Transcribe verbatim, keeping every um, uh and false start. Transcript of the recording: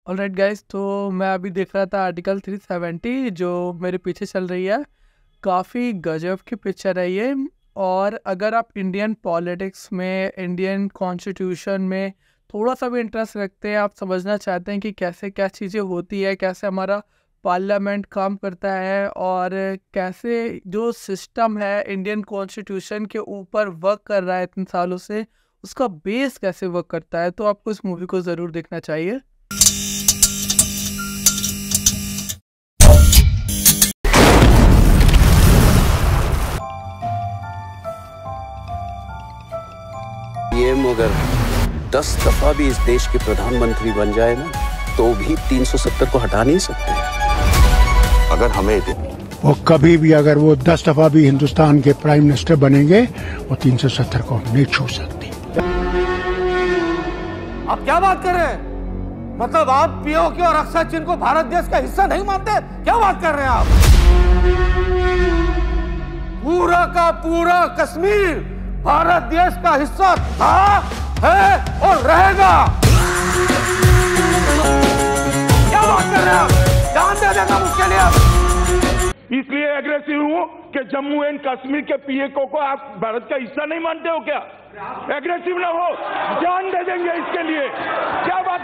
Alright guys, तो मैं अभी देख रहा था आर्टिकल थ्री सेवेंटी जो मेरे पीछे चल रही है। काफ़ी गजब की पिक्चर है ये। और अगर आप इंडियन पॉलिटिक्स में, इंडियन कॉन्स्टिट्यूशन में थोड़ा सा भी इंटरेस्ट रखते हैं, आप समझना चाहते हैं कि कैसे क्या चीज़ें होती है, कैसे हमारा पार्लियामेंट काम करता है और कैसे जो सिस्टम है इंडियन कॉन्स्टिट्यूशन के ऊपर वर्क कर रहा है इतने सालों से, उसका बेस कैसे वर्क करता है, तो आपको इस मूवी को ज़रूर देखना चाहिए। ये अगर दस दफा भी इस देश के प्रधानमंत्री बन जाए ना, तो भी तीन सौ सत्तर को हटा नहीं सकते। अगर हमें दे वो कभी भी अगर वो दस दफा भी हिंदुस्तान के प्राइम मिनिस्टर बनेंगे, वो तीन सौ सत्तर को नहीं छू सकती। आप क्या बात कर रहे हैं? मतलब आप पीओके और रक्षा चिन्ह को भारत देश का हिस्सा नहीं मानते? क्या बात कर रहे हैं आप? पूरा का पूरा कश्मीर भारत देश का हिस्सा था, है और रहेगा। क्या बात कर रहे हैं आप? जान दे देगा मुझके लिए आप। इसलिए एग्रेसिव हूं कि जम्मू एंड कश्मीर के पीएको को आप भारत का हिस्सा नहीं मानते हो क्या? एग्रेसिव ना हो, जान दे देंगे इसके लिए। क्या बात